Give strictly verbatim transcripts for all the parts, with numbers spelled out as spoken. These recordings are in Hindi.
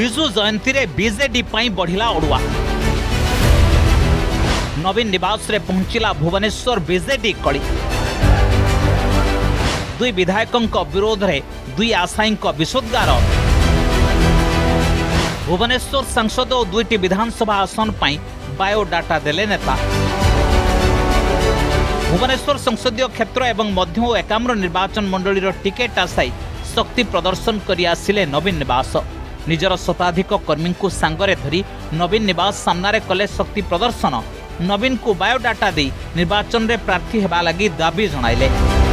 विजु जयंती रे बीजेडी पाई बढ़िला अड़ुआ। नवीन निवास रे पहुंचिला भुवनेश्वर बीजेडी कड़ी। दुई विधायकों विरोध रे दुई आशायी विशोद्गार। भुवनेश्वर सांसद और दुईटी विधानसभा आसन पाई बायोडाटा देले नेता। भुवनेश्वर संसदीय क्षेत्र एवं मध्य और एकाम्र निर्वाचन मंडलीर टिकेट आशाई शक्ति प्रदर्शन करी आसिले नवीन निवास। निजर शताधिक कर्मी को सांगरे धरी नवीन निवास सामने कले शक्ति प्रदर्शन। नवीन को बायोडाटा दे निर्वाचन रे प्रार्थी हेबा लगी दाबी जणाइले।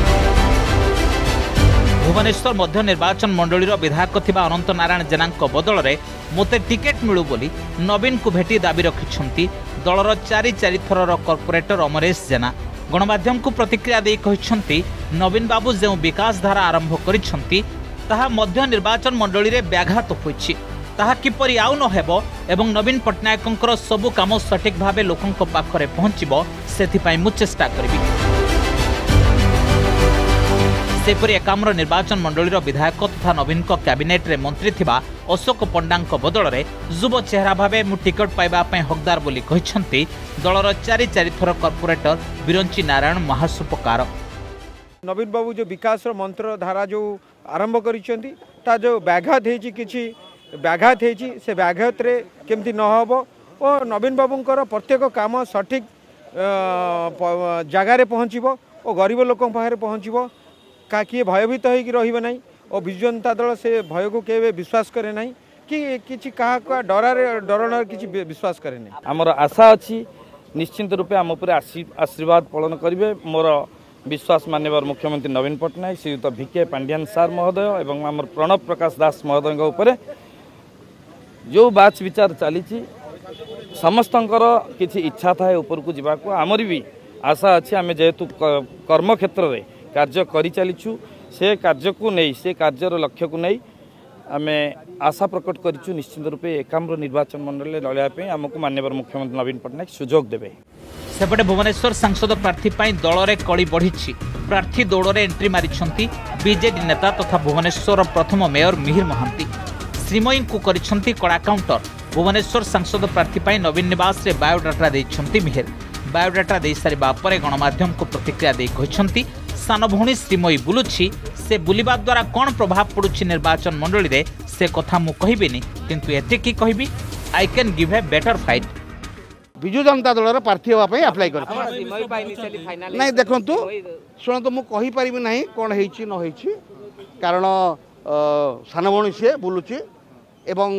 भुवनेश्वर मध्य निर्वाचन मंडलीर विधायक थिबा अनंत नारायण जेना बदल में मोते टिकेट मिलू बोली नवीन को भेटी दाबी रखिछंती दलर चारि चारि थरर कॉर्पोरेटर अमरेश जेना। गणमाध्यम को प्रतिक्रिया दे कहिछंती नवीन बाबू जो विकास धारा आरंभ करिछंती ताहा मध्य निर्वाचन मंडली रे व्याघात होइछि। ताहा किपरि आउ न हेबो एवं नवीन पटनायकंकर सबु काम सठिक भाबे लोकंक पाखरे पहुंचिबो सेथिपाई मु चेष्टा करबी। सेपरि एकाम्र निर्वाचन मंडलीर विधायक तथा नवीन को कैबिनेट रे मंत्री थिबा अशोक पंडांक बदल रे युव चेहरा भाबे मु टिकट पाइबा पय हकदार बोली कहिछंती दलर चारि चारि थर कॉर्पोरेटर बिरंची नारायण महासुपकार। नवीन बाबू जो विकास मंत्र धारा जो आरंभ करिसेंती ता जो व्याघात हेछि किछि व्याघात हेछि से व्याघात रे केमति न होबो और नवीन बाबूंकर प्रत्येक काम सठिक जगार पहुँचो और गरीब लोक पाखे पहुँचो का किए भयभीत होगी रही ना और विजु जनता दल से भय को केवे विश्वास करे ना कि किसी क्या डर डर किसी विश्वास करे ना। आमर आशा अच्छी निश्चिंत रूपे आम उपर आशीर्वाद पालन करेंगे मोर विश्वास मान्यवर मुख्यमंत्री नवीन पट्टनायक श्रीयुत भिके पांड्यान सार महोदय एवं आमर प्रणव प्रकाश दास महोदय उपर जो बाच विचार चली समस्तंकर किसी इच्छा थाए ऊपर को जावाक आमर भी आशा अच्छी आम जेहेतु कर्म क्षेत्र में कार्य करी चलीचु से कार्य को नहीं से कार्यर लक्ष्य को नहीं आम आशा प्रकट करूँ निश्चित रूपे एकाम्र निर्वाचन मंडल लड़ाई आमको मान्यवर मुख्यमंत्री नवीन पट्टनायक सुजोग देवे। सेपटे भुवनेश्वर सांसद प्रार्थी दल में कड़ी बढ़ी प्रार्थी दौड़ में एंट्री मारिछंती बीजेडी नेता तथा भुवनेश्वर प्रथम मेयर मिहिर महांती। श्रीमयी को करिछंती कड़ा काउंटर। भुवनेश्वर सांसद प्रार्थी नवीन निवास रे बायोडाटा देइछंती मिहिर। बायोडाटा दे सारिबा परे गणमाध्यम को प्रतिक्रिया दे कहिछंती सान भौणी श्रीमयी बुलुछि से बुलिबा द्वारा कौन प्रभाव पड़ुछि निर्वाचन मंडली रे से कथा मु कहिबिनी किंतु एतिकी कहिबी I can give a better fight. Biju Janata Dal प्रार्थी होगा अप्लाई कर नहीं देखु शुणु मुझे कहीपर ना कौन होती न होती कारण सान भौणी सी बुलूची एवं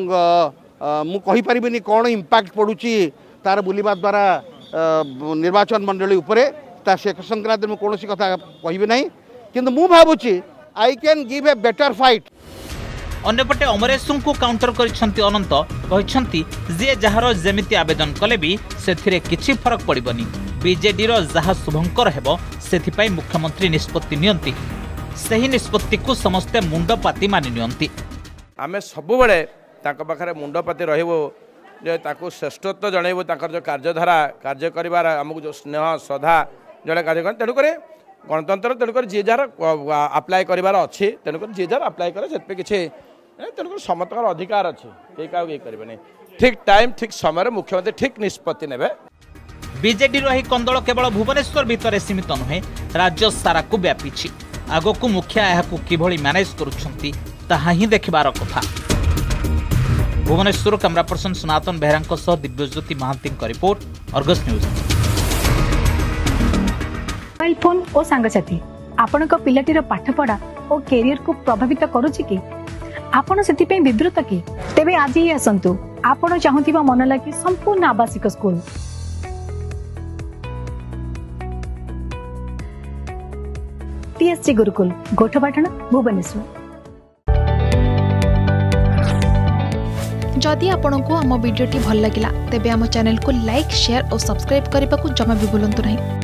मुझे कौन इम्पैक्ट पड़ुची तार बुलिबा द्वारा निर्वाचन मंडली उपरे ता से संक्रांत में कौन कथा कहि ना किंतु मु भावुची I can give a better fight. अन्यपटे अमरेश को काउंटर करिसेंती अनंत कहिसेंती जे जहार जेमिति आवेदन कले भी सेथिरे किछि फरक पड़िबनी। बीजेडी रो जहा शुभंकर हेबो सेथिपाई मुख्यमंत्री निष्पत्ति नियंती सही निष्पत्ति को समस्ते मुंडपाती मानि नियंती। आमे सब बेले ताको पाखरे मुंडपाती रहइबो जे ताको श्रेष्ठत्व जणैबो ताकर जो कार्यधारा कार्य करिवार हमकु जो स्नेह श्रद्धा जड़े कार्य कर तेणुक गणतंत्र तेणुक जी जार आप्लाय करार अच्छे तेणुक जी जार आप्लाय करे से किसी तेणुक समस्त अधिकार अच्छे कई क्या करेंगे ठीक टाइम ठीक समय मुख्यमंत्री ठीक निष्पत्ति ने। बीजेडी रही कंदल केवल भुवनेश्वर भितर सीमित नुहे राज्य सारा को व्यापी आग को मुखिया यह किभली मैनेज करुछंती ताहा ही देखिबार कथा। भुवनेश्वर कैमरा पर्सन सनातन बेहरा सह Divyajyoti Mahanti report Argus news. Mobile phone और सांगसाथी आपण पिलाटीर पाठपढ़ा और कैरियर को प्रभावित करुच्ची कि आपण से विवृत कि तेबे आज ही आसतु आपण चाहूबा मन लगी संपूर्ण आवासिक स्कूल टीएससी गुरुकुल गोठपाटण भुवनेश्वर। जदि आपंक आम भिडी भल लगा तेब आम चैनल को लाइक शेयर और सब्सक्राइब करने को जमा भी भूलु नहीं।